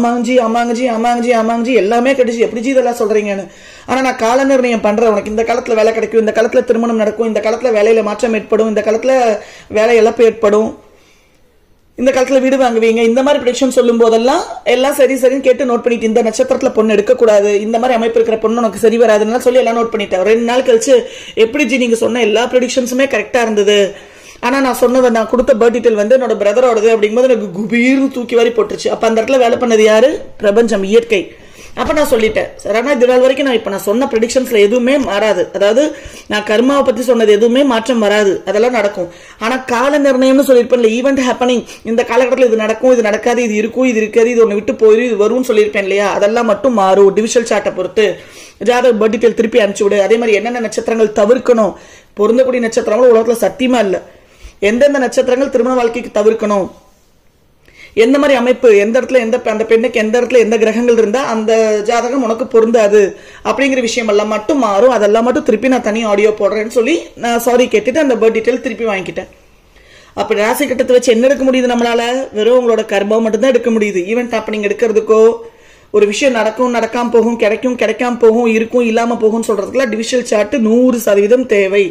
ஆமாங்கஜி எல்லாமே கிடைச்சு, எப்படி ஜி இதெல்லாம் சொல்றீங்கன்னு. ஆனா நான் கால நிர்ணயம் பண்றேன், உனக்கு இந்த காலத்துல வேலை கிடைக்கும், இந்த காலத்துல திருமணம் நடக்கும், இந்த காலத்துல வேலையில மாற்றம் ஏற்படும், இந்த காலத்துல வேலை இழப்பு ஏற்படும், இந்த காலத்துல வீடு வாங்குவீங்க, இந்த மாதிரி ப்ரெடிக்ஷன் சொல்லும் போதெல்லாம் எல்லாம் சரின்னு கேட்டு நோட் பண்ணிட்டு, இந்த நட்சத்திரத்துல பொண்ணு எடுக்கக்கூடாது, இந்த மாதிரி அமைப்பு இருக்கிற பொண்ணு உனக்கு சரி வராதுன்னு சொல்லி எல்லாம் நோட் பண்ணிட்டேன். 2 நாள் கழிச்சு எப்படி ஜி நீங்க சொன்ன எல்லா ப்ரெடிக்ஷன்ஸுமே கரெக்டா இருந்தது, ஆனா நான் சொன்னதை நான் கொடுத்த பர்த் டீடைல் வந்து என்னோட பிரதரோடது அப்படிங்கும்போது எனக்கு குபீர்னு தூக்கி வாரி போட்டுருச்சு. அப்ப அந்த இடத்துல வேலை பண்ணது யாரு? பிரபஞ்சம், இயற்கை. அப்ப நான் சொல்லிட்டேன் சார், ஆனா இது நாள் வரைக்கும் நான் சொன்ன ப்ரெடிக்ஷன்ஸ்ல எதுவுமே மாறாது. அதாவது நான் கர்மாவை பத்தி சொன்னது எதுவுமே மாற்றம் வராது, அதெல்லாம் நடக்கும். ஆனா கால நிர்ணயம்னு சொல்லியிருப்பேன்ல, ஈவெண்ட் ஹேப்பனிங், இந்த காலகட்டத்தில் இது நடக்கும், இது நடக்காது, இது இருக்கும், இது இருக்காது, இது ஒன்னு விட்டு போயிடும், இது வரும்னு சொல்லியிருப்பேன் இல்லையா, அதெல்லாம் மட்டும் மாறும். டிவிஷனல் சார்ட்டை பொறுத்து ஜாதக பர்த் டீடைல் திருப்பி அனுப்பிச்சு விடு. அதே மாதிரி என்னென்ன நட்சத்திரங்கள் தவிர்க்கணும், பொருந்தக்கூடிய நட்சத்திரங்களும் உலகத்துல சத்தியமா இல்ல, எந்தெந்த நட்சத்திரங்கள் திருமண வாழ்க்கைக்கு தவிர்க்கணும், எந்த மாதிரி அமைப்பு, எந்த இடத்துல அந்த பெண்ணுக்கு எந்த இடத்துல எந்த கிரகங்கள் இருந்தா அந்த ஜாதகம் உனக்கு பொருந்தாது அப்படிங்கிற விஷயம் எல்லாம் மட்டும் மாறும். அதெல்லாம் மட்டும் திருப்பி நான் தனி ஆடியோ போடுறேன்னு சொல்லி நான் சாரி கேட்டுட்டு அந்த பர்த் டீடைல் திருப்பி வாங்கிக்கிட்டேன். அப்படி ராசி கட்டத்தை வச்சு என்ன எடுக்க முடியுது நம்மளால? வெறும் உங்களோட கர்மம் மட்டும்தான் எடுக்க முடியுது. ஈவென்ட் ஹேப்பனிங் எடுக்கிறதுக்கோ, ஒரு விஷயம் நடக்கும் நடக்காம போகும், கிடைக்கும் கிடைக்காம போகும், இருக்கும் இல்லாம போகும் சொல்றதுக்குலாம் டிவிஷனல் சார்ட் 100% தேவை.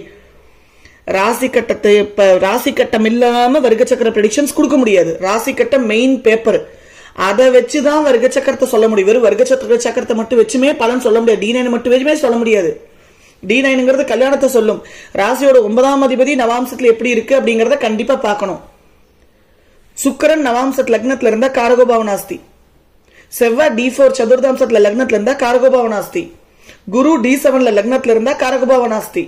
ராசி கட்டம் இல்லாம வர்க்க சக்கர ப்ரெடிக்ஷன்ஸ் கொடுக்க முடியாது. ராசி கட்டம் மெயின் பேப்பர், அதை வச்சுதான் வர்க்க சக்கரத்தை சொல்ல முடியும். வெறும் வர்க்க சக்கரத்தை மட்டும் வச்சுமே பலன் சொல்ல முடியாது. D9 மட்டும் வச்சுமே சொல்ல முடியாது. D9ங்கிறது கல்யாணத்தை சொல்லும். ராசியோட 9ஆம் அதிபதி நவாம்சத்துல எப்படி இருக்கு அப்படிங்கறத கண்டிப்பா பார்க்கணும். சுக்கிரன் நவாம்சத்துல லக்னத்துல இருந்தா காரகோபாவனாஸ்தி. செவ்வாய் D4 சதுர்தாம்சத்துல லக்னத்துல இருந்தா காரகோபாவனாஸ்தி. குரு D7ல லக்னத்துல இருந்தா காரகோபாவனாஸ்தி.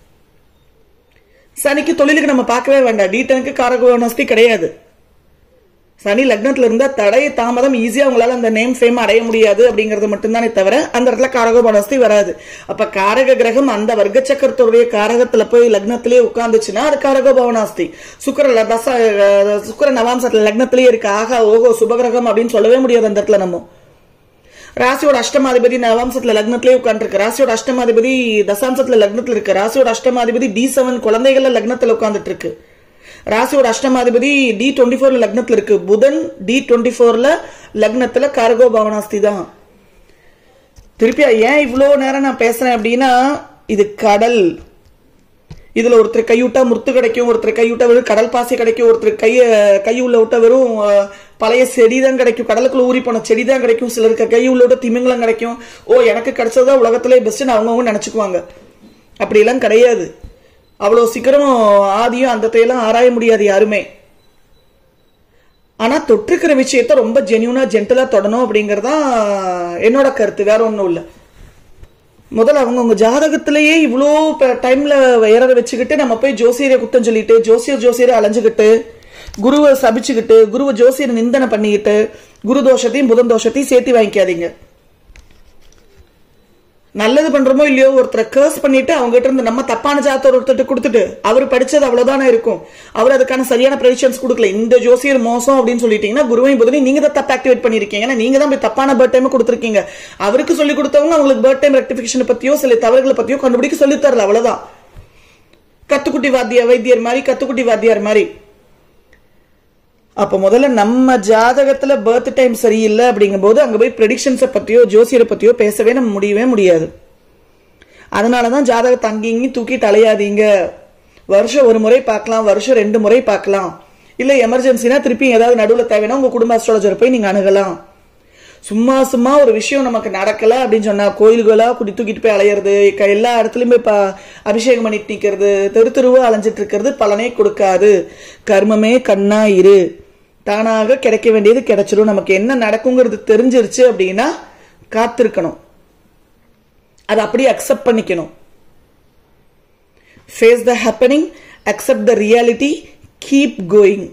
சனிக்கு தொழிலுக்கு நம்ம பார்க்கவே வேண்டாம். D10க்கு காரகோபாவனாஸ்தி கிடையாது. சனி லக்னத்துல இருந்தா தடை தாமதம் ஈஸியா உங்களால அந்த நேம் ஃபேம் அடைய முடியாது அப்படிங்கறது மட்டும்தானே தவிர அந்த இடத்துல காரகோபாவனாஸ்தி வராது. அப்ப காரக கிரகம் அந்த வர்க்க சக்கரத்துடைய காரகத்துல போய் லக்னத்திலேயே உட்கார்ந்துச்சுன்னா அது காரகோபாவனாஸ்தி. சுக்கிர நவாம்சத்துல லக்னத்திலேயே இருக்கு. ஆகா ஓஹோ சுபகிரகம் அப்படின்னு சொல்லவே முடியாது அந்த இடத்துல. நம்ம ராசியோட அஷ்டமாதிபதி நவாம்சத்துல லக்னத்திலேயே உட்கார்ந்துருக்கு. ராசியோட அஷ்டமாதிபதி தசாம்சத்துல லக்னத்துல இருக்கு. ராசியோட அஷ்டமாதிபதி D7 குழந்தைகள லக்னத்துல உட்கார்ந்துட்டு இருக்கு. ராசியோட அஷ்டமாதிபதி D24 லக்னத்துல இருக்கு. புதன் D24 லக்னத்துல காரகோபாவனாஸ்தி தான். திருப்பி ஏன் இவ்வளவு நேரம் நான் பேசுறேன் அப்படின்னா இது கடல். இதுல ஒருத்தர் கைவிட்டா முத்து கிடைக்கும், ஒருத்தர் கைவிட்டா வெறும் கடல் பாசி கிடைக்கும், ஒருத்தர் கை உள்ள விட்டா வெறும் பழைய செடிதான் கிடைக்கும், கடலுக்குள்ள ஊறி போன செடிதான் கிடைக்கும், சிலருக்கு கை உள்ள விட்ட திமிங்கலம் கிடைக்கும். ஓ எனக்கு கிடைச்சதுதான் உலகத்திலே பெஸ்ட்னு அவங்கவுங்க நினைச்சுக்குவாங்க. அப்படி எல்லாம் கிடையாது. அவ்வளவு சீக்கிரம் ஆதியும் அந்தத்தையெல்லாம் ஆராய முடியாது யாருமே. ஆனா தொற்றுக்கிற விஷயத்த ரொம்ப ஜென்யூனா ஜென்டலா தொடணும் அப்படிங்கறதா என்னோட கருத்து. வேற ஒண்ணும் இல்ல. முதல்ல அவங்க ஜாதகத்திலேயே இவ்வளோ டைம்ல ஏறத வச்சுக்கிட்டு நம்ம போய் ஜோசியரை குத்தம் சொல்லிட்டு ஜோசியரை அலைஞ்சுக்கிட்டு குருவை சபிச்சுக்கிட்டு குருவை ஜோசியரை நிந்தனை பண்ணிக்கிட்டு குரு தோஷத்தையும் புதன் தோஷத்தையும் சேர்த்து வாங்கிக்காதீங்க. நல்லது பண்றோமோ இல்லையோ ஒருத்தரை கேர்ஸ் பண்ணிட்டு அவங்க கிட்ட இருந்து நம்ம தப்பான ஜாதகத்தை ஒருத்தர் கொடுத்துட்டு அவர் படிச்சது அவ்வளவுதானே இருக்கும். அவர் அதுக்கான சரியான ப்ரெடிக்ஷன்ஸ் கொடுக்கல. இந்த ஜோசியர் மோசம் அப்படின்னு சொல்லிட்டீங்கன்னா குருவையும் புதனையும் நீங்க தான் தப்பு ஆக்டிவேட் பண்ணிருக்கீங்க. ஏன்னா நீங்க தான் போய் தப்பான பர்த் டைம் கொடுத்துருக்கீங்க. அவருக்கு சொல்லி கொடுத்தவங்க உங்களுக்கு பர்த் டைம் ரெக்டிபிகேஷன் பத்தியோ சில தவறுகளை பத்தியோ கண்டுபிடிக்க சொல்லி தரல. அவ்வளவுதான். கத்துக்குட்டி வைத்தியர் மாதிரி கத்துக்குட்டி வாத்தியார் மாதிரி. அப்ப முதல்ல நம்ம ஜாதகத்துல பர்த் டைம் சரியில்லை அப்படிங்கும் போது அங்க போய் ப்ரெடிக்ஷன்ஸை பத்தியோ ஜோசியரை பத்தியோ பேசவே நம்ம முடியவே முடியாது. அதனாலதான் ஜாதகத்தை அங்கேயும் தூக்கிட்டு அலையாதீங்க. வருஷம் ஒரு முறை பார்க்கலாம், வருஷம் 2 முறை பார்க்கலாம். இல்ல எமர்ஜென்சினா திருப்பி ஏதாவது நடுவில் தேவைன்னா உங்க குடும்ப அஸ்ட்ராலஜரை போய் நீங்க அணுகலாம். சும்மா ஒரு விஷயம் நமக்கு நடக்கல அப்படின்னு சொன்னா கோயில்களா தூக்கிட்டு போய் அலையிறது, எல்லா இடத்துலயும் போய் அபிஷேகம் பண்ணிட்டு நிக்கிறது, தெருவா அலைஞ்சிட்டு இருக்கிறது பலனே கொடுக்காது. கர்மமே கண்ணா இரு. தானாக கிடைக்க வேண்டியது கிடைச்சிடும். நமக்கு என்ன நடக்குங்கிறது தெரிஞ்சிருச்சு அப்படின்னா காத்திருக்கணும். அதை அப்படியே அக்செப்ட் பண்ணிக்கணும். Face the happening, accept the reality, keep going.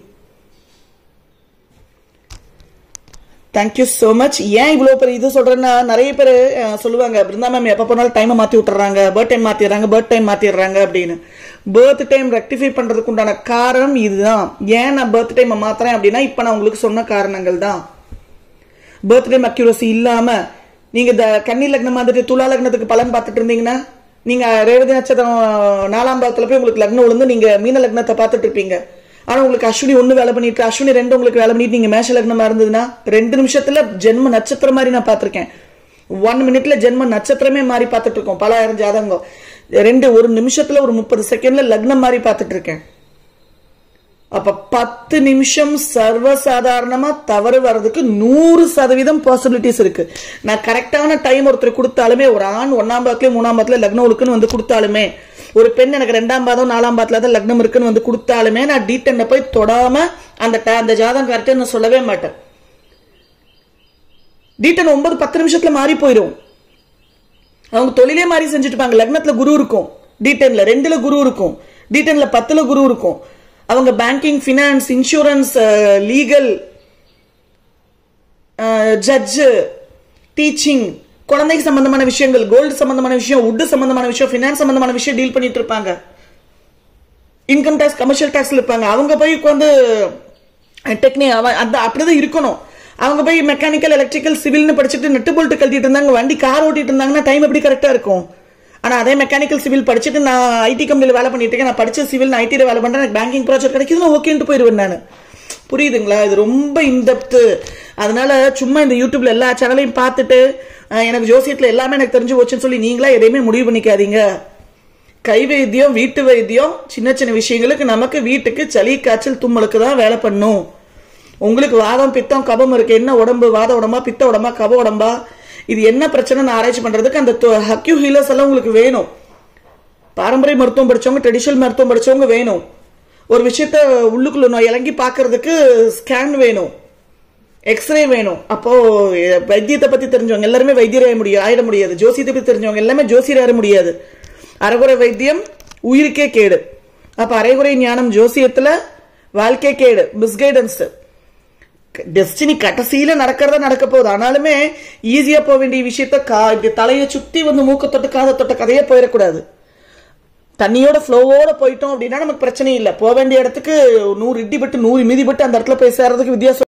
Thank you so much. ஏன் இவ்வளவு பேர் இது சொல்றேன்னா நிறைய பேர் சொல்லுவாங்க பிருந்தா மேம் எப்ப போனாலும் டைமை மாத்தி விட்டுறாங்க, பர்த் டைம் மாத்திடுறாங்க அப்படின்னு. பர்த் டைம் ரெக்டிஃபை பண்றதுக்கு உண்டான காரணம் இதுதான். ஏன் நான் பர்த் டைம் மாத்துறேன் அப்படின்னா இப்ப நான் உங்களுக்கு சொன்ன காரணங்கள் தான். பர்த் டைம் அக்யூரசி இல்லாம நீங்க இந்த கன்னி லக்னம் வந்துட்டு துலா லக்னத்துக்கு பலன் பார்த்துட்டு இருந்தீங்கன்னா நீங்க ரேவதி நட்சத்திரம் 4ஆம் பாவத்துல போய் உங்களுக்கு லக்னம் விழுந்து நீங்க மீன லக்னத்தை பார்த்துட்டு இருப்பீங்க. ஆனா உங்களுக்கு அஸ்வினி 1 வேலை பண்ணிட்டு அஸ்வினி 2 உங்களுக்கு வேலை பண்ணிட்டு நீங்க மேஷ லக்னமா இருந்ததுன்னா 2 நிமிஷத்துல ஜென்ம நட்சத்திரம் மாதிரி நான் பார்த்திருக்கேன். 1 மினிட்ல ஜென்ம நட்சத்திரமே மாறி பார்த்துட்டு இருக்கோம். பல ஆயிரம் ஜாதகம் 1 நிமிஷத்துல ஒரு 30 செகண்ட்ல லக்னம் மாதிரி பார்த்துட்டு இருக்கேன். அப்ப 10 நிமிஷம் சர்வசாதாரணமா தவறு வர்றதுக்கு 100% பாசிபிலிட்டிஸ் இருக்கு. நான் கரெக்டான டைம் ஒருத்தர் கொடுத்தாலுமே, ஒரு ஆண் 1ஆம் பாவத்துல 3ஆம் பாவத்துல லக்னம் இருக்குன்னு வந்து கொடுத்தாலுமே, ஒரு பெண் எனக்கு 2ஆம் பாதம் 4ஆம் பாவத்துல தான் லக்னம் இருக்குன்னு வந்து கொடுத்தாலுமே நான் D10 போய் தொடாம அந்த ஜாதகம் கரெக்டா நான் சொல்லவே மாட்டேன். D10 9-10 நிமிஷத்துல மாறி போயிடும். அவங்க தொழிலே மாறி செஞ்சுட்டு இருப்பாங்க. லக்னத்துல குரு இருக்கும், D10ல 2ல குரு இருக்கும், D10ல 10ல குரு இருக்கும். அவங்க banking, finance, insurance, legal, judge, teaching, குழந்தைக்கு சம்பந்தமான விஷயங்கள், கோல்டு சம்பந்தமான விஷயம், வுட் சம்பந்தமான விஷயம், பினான்ஸ் சம்பந்தமான விஷயம் டீல் பண்ணிட்டு இருப்பாங்க. இன்கம் டாக்ஸ், கமர்ஷியல் டாக்ஸ்ல இருப்பாங்க. அவங்க போய் உட்காந்து அப்படிதான் இருக்கணும். அவங்க போய் மெக்கானிக்கல், எலக்ட்ரிக்கல், சிவில்னு படிச்சுட்டு நெட்டு போல்ட்டு கழட்டிட்டு இருந்தாங்க, வண்டி கார் ஓட்டிட்டு இருந்தாங்கன்னா டைம் எப்படி கரெக்டா இருக்கும்? ஆனா அதே மெக்கானிக்கல் சிவில் படிச்சுட்டு நான் ஐடி கம்பெனில வேலை பண்ணிட்டு இருக்கேன், நான் படிச்ச சிவில் ஐடில வேலை பண்றேன், எனக்கு பேங்கிங் ப்ராஜெக்ட் கிடைக்குதுன்னா ஓகேன்ட்டு போயிருவேன் நான். புரியுதுங்களா? இது ரொம்ப இன்டெப்த். அதனால சும்மா இந்த யூடியூப்ல எல்லா சேனலையும் பார்த்துட்டு எனக்கு ஜோசியத்துல எல்லாமே எனக்கு தெரிஞ்சு போச்சுன்னு சொல்லி நீங்களா எதையுமே முடிவு பண்ணிக்காதீங்க. கை வைத்தியம், வீட்டு வைத்தியம், சின்ன சின்ன விஷயங்களுக்கு நமக்கு வீட்டுக்கு சளி, காய்ச்சல், தும்மலுக்கு தான் வேலை பண்ணும். உங்களுக்கு வாதம் பித்தம் கபம் இருக்கு, என்ன உடம்பு, வாத உடம்பா பித்த உடம்பா கப உடம்பா, இது என்ன பிரச்சனை ஆராய்ச்சி பண்றதுக்கு அந்த ஹக்யூ ஹீலர்ஸ் எல்லாம் உங்களுக்கு வேணும். பாரம்பரிய மருத்துவம் படிச்சவங்க, ட்ரெடிஷனல் மருத்துவம் படிச்சவங்க வேணும். ஒரு விஷயத்த உள்ளுக்குள்ள இறங்கி பாக்குறதுக்கு ஸ்கேன் வேணும், எக்ஸ்ரே வேணும். அப்போ வைத்தியத்தை பத்தி தெரிஞ்சவங்க எல்லாருமே வைத்தியர் ஆயிட முடியாது. ஜோசியத்தை பத்தி தெரிஞ்சவங்க எல்லாமே ஜோசியர் ஆயிட முடியாது. அரைகுறை வைத்தியம் உயிருக்கே கேடு. அப்ப அரைகுறை ஞானம் ஜோசியத்துல வாழ்க்கை கேடு, மிஸ்கைடன்ஸ். டெஸ்டினி கடைசியில நடக்கிறதா நடக்க போகுது. ஆனாலுமே ஈஸியா போக வேண்டிய விஷயத்த தலையை சுத்தி வந்து மூக்க தொட்டு காதை தொட்ட கதையே போயிடக்கூடாது. தண்ணியோட ஃப்ளோவோட போயிட்டோம் அப்படின்னா நமக்கு பிரச்சனை இல்லை. போக வேண்டிய இடத்துக்கு 100 இடி பட்டு 100 மிதி பட்டு அந்த இடத்துல போய் சேர்றதுக்கு வித்தியாசம்.